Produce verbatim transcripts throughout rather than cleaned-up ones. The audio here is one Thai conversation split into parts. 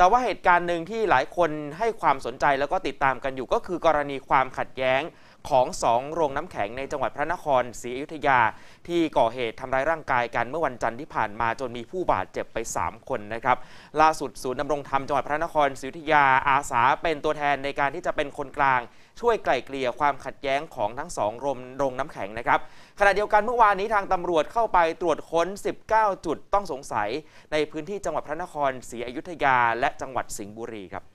แต่ว่าเหตุการณ์หนึ่งที่หลายคนให้ความสนใจแล้วก็ติดตามกันอยู่ก็คือกรณีความขัดแย้งของสองโรงน้ำแข็งในจังหวัดพระนครศรีอยุธยาที่ก่อเหตุทำร้ายร่างกายกันเมื่อวันจันทร์ที่ผ่านมาจนมีผู้บาดเจ็บไปสามคนนะครับล่าสุดศูนย์ดำรงธรรมจังหวัดพระนครศรีอยุธยาอาสาเป็นตัวแทนในการที่จะเป็นคนกลางช่วยไกล่เกลี่ยความขัดแย้งของทั้งสองโรงน้ำแข็งนะครับขณะเดียวกันเมื่อวานนี้ทางตำรวจเข้าไปตรวจค้นสิบเก้าจุดต้องสงสัยในพื้นที่จังหวัดพระนครศรีอยุธยาและจังหวัดสิงห์บุรีครับ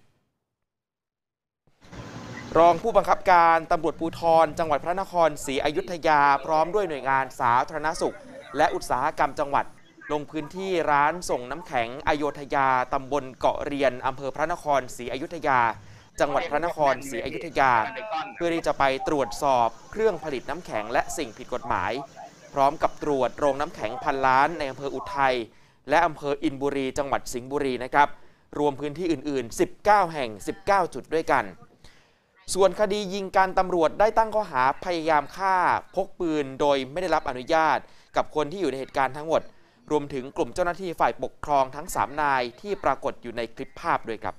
รองผู้บังคับการตำรวจภูธรจังหวัดพระนครศรีอยุธยาพร้อมด้วยหน่วยงานสาธารณสุขและอุตสาหกรรมจังหวัดลงพื้นที่ร้านส่งน้ำแข็งอโยธยาตำบลเกาะเรียนอำเภอพระนครศรีอยุธยาจังหวัดพระนครศรีอยุธยาเพื่อที่จะไปตรวจสอบเครื่องผลิตน้ำแข็งและสิ่งผิดกฎหมายพร้อมกับตรวจโรงน้ำแข็งพันล้านในอำเภออุทัยและอำเภออินบุรีจังหวัดสิงห์บุรีนะครับรวมพื้นที่อื่นๆสิบเก้าแห่งสิบเก้าจุดด้วยกันส่วนคดียิงกันตำรวจได้ตั้งข้อหาพยายามฆ่าพกปืนโดยไม่ได้รับอนุญาตกับคนที่อยู่ในเหตุการณ์ทั้งหมดรวมถึงกลุ่มเจ้าหน้าที่ฝ่ายปกครองทั้งสามนายที่ปรากฏอยู่ในคลิปภาพด้วยครับ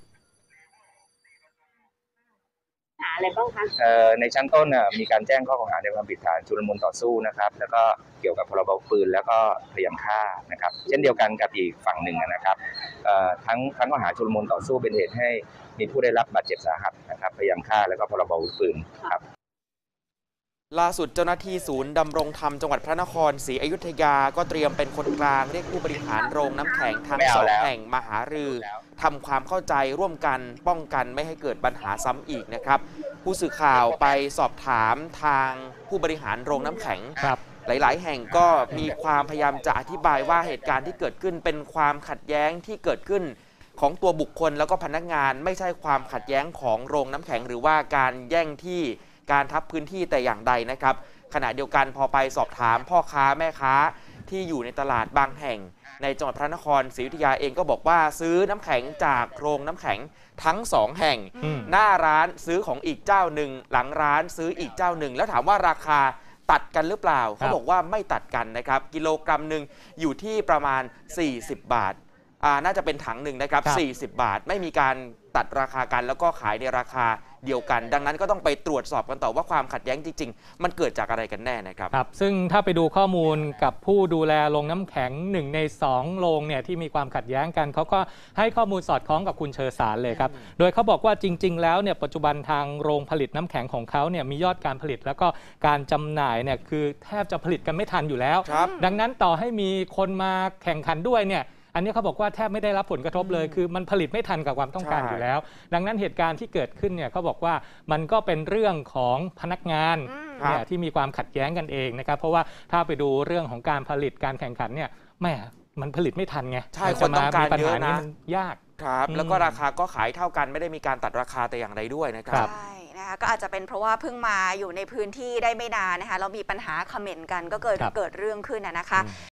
หาอะไรบ้างคะในชั้นต้นมีการแจ้งข้อกล่าวหาในความผิดฐานชุลมุนต่อสู้นะครับแล้วก็เกี่ยวกับพรบปืนแล้วก็พยายามฆ่านะครับเช่นเดียวกันกับอีกฝั่งหนึ่งนะครับทั้งทั้งข้อหาชุลมุนต่อสู้เป็นเหตุให้มีผู้ได้รับบาดเจ็บสาหัสนะครับพยายามฆ่าแล้วก็พรบปืนครับล่าสุดเจ้าหน้าที่ศูนย์ดำรงธรรมจังหวัดพระนครศรีอยุธยาก็เตรียมเป็นคนกลางเรียกผู้บริหารโรงน้ำแข็งทั้งสองแห่งมาหารือทำความเข้าใจร่วมกันป้องกันไม่ให้เกิดปัญหาซ้ำอีกนะครับผู้สื่อข่าวไปสอบถามทางผู้บริหารโรงน้ำแข็งหลายๆแห่งก็มีความพยายามจะอธิบายว่าเหตุการณ์ที่เกิดขึ้นเป็นความขัดแย้งที่เกิดขึ้นของตัวบุคคลแล้วก็พนักงานไม่ใช่ความขัดแย้งของโรงน้ำแข็งหรือว่าการแย่งที่การทับพื้นที่แต่อย่างใดนะครับขณะเดียวกันพอไปสอบถามพ่อค้าแม่ค้าที่อยู่ในตลาดบางแห่งในจังหวัดพระนครศรีอยุธยาเองก็บอกว่าซื้อน้ำแข็งจากโรงน้ำแข็งทั้งสองแห่งหน้าร้านซื้อของอีกเจ้าหนึ่งหลังร้านซื้ออีกเจ้าหนึ่งแล้วถามว่าราคาตัดกันหรือเปล่าเขาบอกว่าไม่ตัดกันนะครับกิโลกรัมหนึ่งอยู่ที่ประมาณสี่สิบบาทอ่าน่าจะเป็นถังหนึ่งนะครับสี่สิบบาทไม่มีการตัดราคากันแล้วก็ขายในราคาเดียวกันดังนั้นก็ต้องไปตรวจสอบกันต่อว่าความขัดแย้งจริงๆมันเกิดจากอะไรกันแน่นะครับครับซึ่งถ้าไปดูข้อมูลกับผู้ดูแลโรงน้ำแข็งหนึ่งในสองโรงเนี่ยที่มีความขัดแย้งกันเขาก็ให้ข้อมูลสอดคล้องกับคุณเชอสารเลยครับโดยเขาบอกว่าจริงๆแล้วเนี่ยปัจจุบันทางโรงผลิตน้ำแข็งของเขาเนี่ยมียอดการผลิตแล้วก็การจำหน่ายเนี่ยคือแทบจะผลิตกันไม่ทันอยู่แล้วดังนั้นต่อให้มีคนมาแข่งขันด้วยเนี่ยอันนี้เขาบอกว่าแทบไม่ได้รับผลกระทบเลยคือมันผลิตไม่ทันกับความต้องการอยู่แล้วดังนั้นเหตุการณ์ที่เกิดขึ้นเนี่ยเขาบอกว่ามันก็เป็นเรื่องของพนักงานเนี่ยที่มีความขัดแย้งกันเองนะครับเพราะว่าถ้าไปดูเรื่องของการผลิตการแข่งขันเนี่ยแหมมันผลิตไม่ทันไงใช่คนต้องการเยอะนะยากครับแล้วก็ราคาก็ขายเท่ากันไม่ได้มีการตัดราคาแต่อย่างใดด้วยนะครับใช่นะคะก็อาจจะเป็นเพราะว่าเพิ่งมาอยู่ในพื้นที่ได้ไม่นานนะคะแล้วมีปัญหาเขม่นกันก็เกิดเกิดเรื่องขึ้นนะคะ